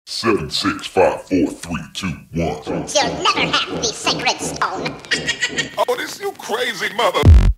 7, 6, 5, 4, 3, 2, 1. You'll never have the sacred stone. Oh, this you crazy mother.